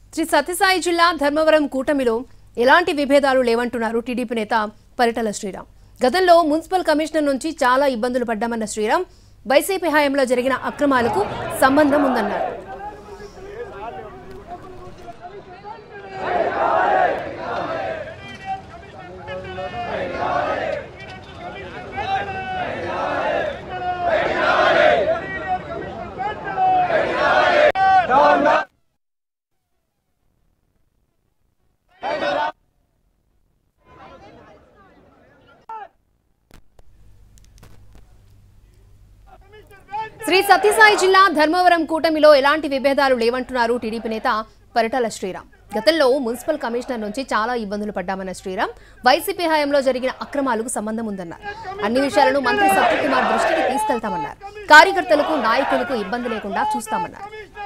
శ్రీ సత్యసాయి జిల్లా ధర్మవరం కూటమిలో ఎలాంటి విభేదాలు లేవంటున్నారు టీడీపీ నేత పరిటాల శ్రీరామ్. గతంలో మున్సిపల్ కమిషనర్ నుంచి చాలా ఇబ్బందులు పడ్డామన్న శ్రీరామ్ వైసీపీ హయాంలో జరిగిన అక్రమాలకు సంబంధం ఉందన్నారు. శ్రీ సత్యసాయి జిల్లా ధర్మవరం కూటమిలో ఎలాంటి విభేదాలు లేవంటున్నారు టీడీపీ నేత పరిటాల శ్రీరామ్. గతంలో మున్సిపల్ కమిషనర్ నుంచి చాలా ఇబ్బందులు పడ్డామన్న శ్రీరామ్ వైసీపీ హయాంలో జరిగిన అక్రమాలకు సంబంధం ఉందన్నారు. అన్ని విషయాలను మంత్రి సత్యకుమార్ దృష్టికి తీసుకెళ్తామన్నారు. కార్యకర్తలకు నాయకులకు ఇబ్బంది లేకుండా చూస్తామన్నారు.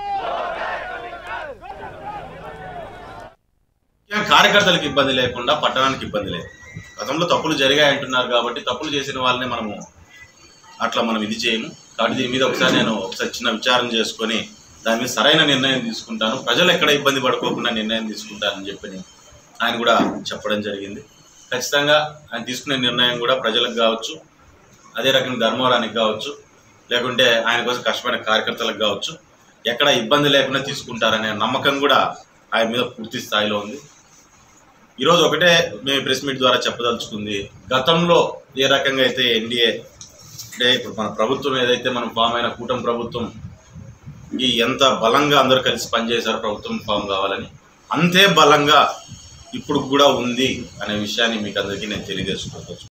కార్యకర్తలకు ఇబ్బంది లేకుండా పట్టణానికి ఇబ్బంది లేదు. గతంలో తప్పులు జరిగాయంటున్నారు కాబట్టి తప్పులు చేసిన వాళ్ళని మనం ఇది చేయము. కాబట్టి దీని మీద ఒకసారి చిన్న విచారణ చేసుకొని దాని మీద సరైన నిర్ణయం తీసుకుంటాను, ప్రజలు ఎక్కడ ఇబ్బంది పడుకోకుండా నిర్ణయం తీసుకుంటానని చెప్పి ఆయన కూడా చెప్పడం జరిగింది. ఖచ్చితంగా ఆయన తీసుకునే నిర్ణయం కూడా ప్రజలకు కావచ్చు, అదే రకంగా ధర్మవరానికి కావచ్చు, లేకుంటే ఆయన కోసం కష్టపడిన కార్యకర్తలకు కావచ్చు, ఎక్కడ ఇబ్బంది లేకుండా తీసుకుంటారనే నమ్మకం కూడా ఆయన మీద పూర్తి స్థాయిలో ఉంది. ఈరోజు ఒకటే మేము ప్రెస్ మీట్ ద్వారా చెప్పదలుచుకుంది, గతంలో ఏ రకంగా అయితే ఎన్డీఏ అంటే ఇప్పుడు మన ప్రభుత్వం ఏదైతే మనం ఫామ్ అయిన కూటమి ప్రభుత్వం ఎంత బలంగా అందరూ కలిసి పనిచేశారు ప్రభుత్వం ఫామ్ కావాలని, అంతే బలంగా ఇప్పుడు కూడా ఉంది అనే విషయాన్ని మీకు అందరికీ నేను తెలియజేసుకోవచ్చు.